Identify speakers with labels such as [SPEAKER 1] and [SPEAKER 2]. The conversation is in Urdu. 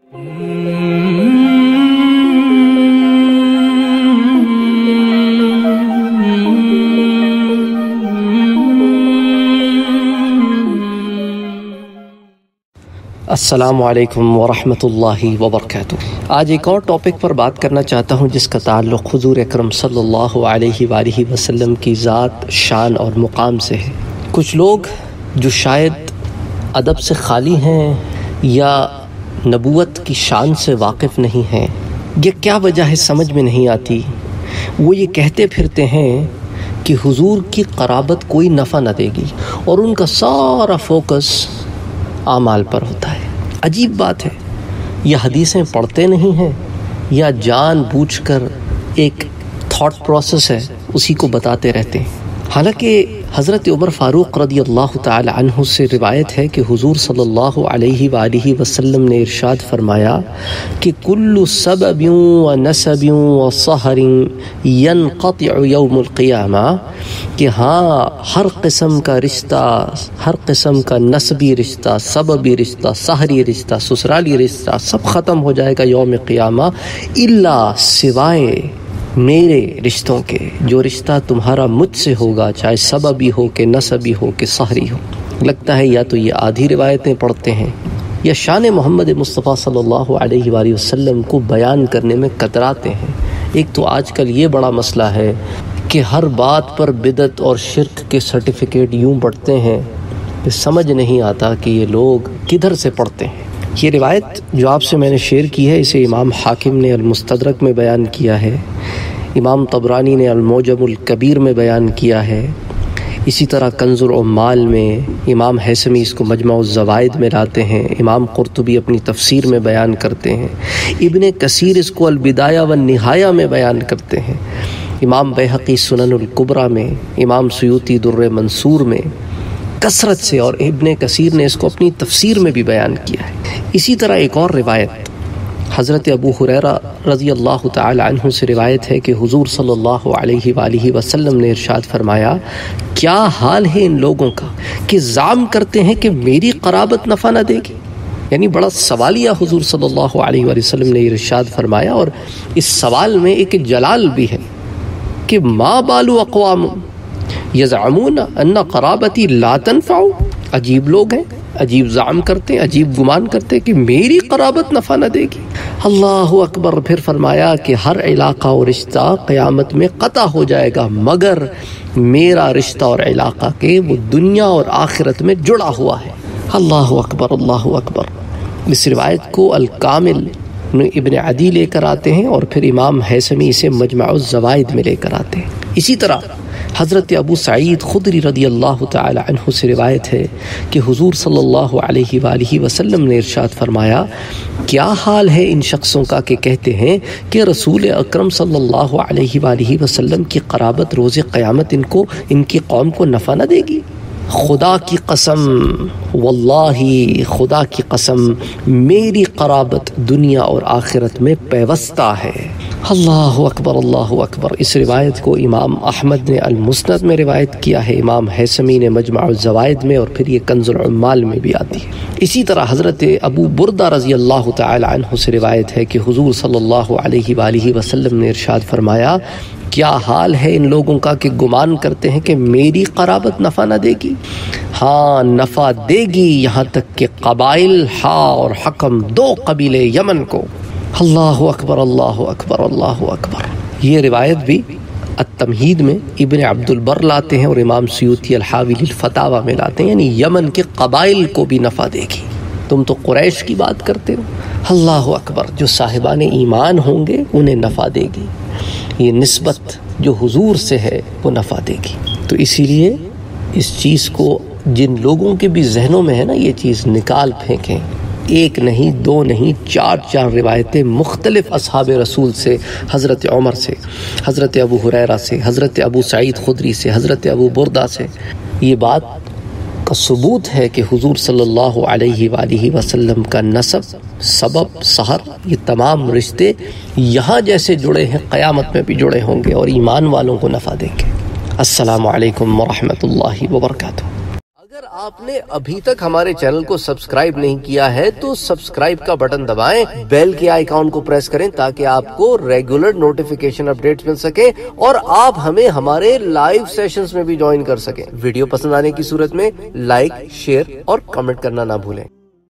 [SPEAKER 1] السلام علیکم ورحمۃ اللہ وبرکاتہ۔ آج ایک اور ٹاپک پر بات کرنا چاہتا ہوں جس کا تعلق حضور اکرم صلی اللہ علیہ وآلہ وسلم کی ذات، شان اور مقام سے ہے۔ کچھ لوگ جو شاید ادب سے خالی ہیں یا نبوت کی شان سے واقف نہیں ہیں، یہ کیا وجہ ہے سمجھ میں نہیں آتی، وہ یہ کہتے پھرتے ہیں کہ حضور کی قرابت کوئی نفع نہ دے گی، اور ان کا سارا فوکس اعمال پر ہوتا ہے۔ عجیب بات ہے، یہ حدیثیں پڑھتے نہیں ہیں یا جان بوجھ کر ایک تھاٹ پروسیس ہے اسی کو بتاتے رہتے ہیں۔ حالانکہ حضرت عمر فاروق رضی اللہ تعالی عنہ سے روایت ہے کہ حضور صلی اللہ علیہ وآلہ وسلم نے ارشاد فرمایا کہ کل سبب و نسب و سحر ینقطع یوم القیامہ، کہ ہاں ہر قسم کا رشتہ، ہر قسم کا نسبی رشتہ، سببی رشتہ، سحری رشتہ، سسرالی رشتہ سب ختم ہو جائے گا یوم قیامہ، الا سوائے میرے رشتوں کے، جو رشتہ تمہارا مجھ سے ہوگا، چاہے سببی ہو کہ نسبی ہو کہ سحری ہو۔ لگتا ہے یا تو یہ آدھی روایتیں پڑھتے ہیں یا شان محمد مصطفیٰ صلی اللہ علیہ وآلہ وسلم کو بیان کرنے میں کتراتے ہیں۔ ایک تو آج کل یہ بڑا مسئلہ ہے کہ ہر بات پر بدعت اور شرک کے سرٹیفکیٹ یوں بڑھتے ہیں کہ سمجھ نہیں آتا کہ یہ لوگ کدھر سے پڑھتے ہیں۔ یہ روایت جو آپ سے میں نے شیئر کی ہے، اسے امام حاکم نے المستدرک میں بیان کیا ہے، امام طبرانی نے المعجم الکبیر میں بیان کیا ہے، اسی طرح کنز العمال میں، امام حیثمی اس کو مجمع الزوائد میں لاتے ہیں، امام قرطبی اپنی تفسیر میں بیان کرتے ہیں، ابن کثیر اس کو البدایہ والنہایہ میں بیان کرتے ہیں، امام بیہقی سنن الکبریٰ میں، امام سیوطی در منصور میں کثرت سے، اور ابن کثیر نے اس کو اپنی تفسیر میں بھی بیان کیا ہے۔ اسی طرح ایک اور روایت حضرت ابو ہریرہ رضی اللہ تعالی عنہ سے روایت ہے کہ حضور صلی اللہ علیہ وآلہ وسلم نے ارشاد فرمایا، کیا حال ہے ان لوگوں کا کہ زعم کرتے ہیں کہ میری قرابت نفع نہ دے گی۔ یعنی بڑا سوالیہ حضور صلی اللہ علیہ وآلہ وسلم نے ارشاد فرمایا، اور اس سوال میں ایک جلال بھی ہے کہ ما بال اقوام یزعمون ان قرابتی لا تنفع۔ عجیب لوگ ہیں، عجیب زعم کرتے ہیں، عجیب گمان کرتے ہیں کہ میری قرابت نفع نہ دے گی۔ اللہ اکبر۔ پھر فرمایا کہ ہر علاقہ اور رشتہ قیامت میں قطع ہو جائے گا مگر میرا رشتہ اور علاقہ کے وہ دنیا اور آخرت میں جڑا ہوا ہے۔ اللہ اکبر، اللہ اکبر۔ اس روایت کو الکامل ابن عدی لے کر آتے ہیں، اور پھر امام حیثمی اسے مجمع الزوائد میں لے کر آتے ہیں۔ اسی طرح حضرت ابو سعید خدری رضی اللہ تعالی عنہ سے روایت ہے کہ حضور صلی اللہ علیہ وآلہ وسلم نے ارشاد فرمایا، کیا حال ہے ان شخصوں کا کہ کہتے ہیں کہ رسول اکرم صلی اللہ علیہ وآلہ وسلم کی قرابت روز قیامت ان کی قوم کو نفع نہ دے گی۔ خدا کی قسم، واللہ خدا کی قسم، میری قرابت دنیا اور آخرت میں پیوستہ ہے۔ اللہ اکبر، اللہ اکبر۔ اس روایت کو امام احمد نے المسند میں روایت کیا ہے، امام حیثمی نے مجمع الزوائد میں، اور پھر یہ کنز العمال میں بھی آتی ہے۔ اسی طرح حضرت ابو بردہ رضی اللہ تعالی عنہ سے روایت ہے کہ حضور صلی اللہ علیہ وآلہ وسلم نے ارشاد فرمایا، کیا حال ہے ان لوگوں کا کہ گمان کرتے ہیں کہ میری قرابت نفع نہ دے گی؟ ہاں نفع دے گی، یہاں تک کہ قبائل ہا اور حکم، دو قبیلے یمن کو۔ اللہ اکبر، اللہ اکبر، اللہ اکبر۔ یہ روایت بھی التمہید میں ابن عبد البر لاتے ہیں، اور امام سیوطی الحاوی للفتاوی میں لاتے ہیں، یعنی یمن کے قبائل کو بھی نفع دے گی۔ تم تو قریش کی بات کرتے ہو، اللہ اکبر، جو صاحبان ایمان ہوں گے انہیں نفع دے گی۔ یہ نسبت جو حضور سے ہے وہ نفع دے گی۔ تو اسی لیے اس چیز کو جن لوگوں کے بھی ذہنوں میں ہے نا، یہ چیز نکال پھینکیں۔ ایک نہیں، دو نہیں، چار روایتیں مختلف اصحاب رسول سے، حضرت عمر سے، حضرت ابو ہریرہ سے، حضرت ابو سعید خدری سے، حضرت ابو بردہ سے، یہ بات کا ثبوت ہے کہ حضور صلی اللہ علیہ وآلہ وسلم کا نسب، سبب، سحر، یہ تمام رشتے یہاں جیسے جڑے ہیں قیامت میں بھی جڑے ہوں گے، اور ایمان والوں کو نفع دیں گے۔ السلام علیکم ورحمۃ اللہ وبرکاتہ۔ اگر آپ نے ابھی تک ہمارے چینل کو سبسکرائب نہیں کیا ہے تو سبسکرائب کا بٹن دبائیں، بیل کے آئیکن کو پریس کریں تاکہ آپ کو ریگولر نوٹیفیکیشن اپڈیٹس مل سکے اور آپ ہمیں ہمارے لائیو سیشنز میں بھی جوائن کر سکیں۔ ویڈیو پسند آنے کی صورت میں لائک، شیئر اور کمنٹ کرنا نہ بھولیں۔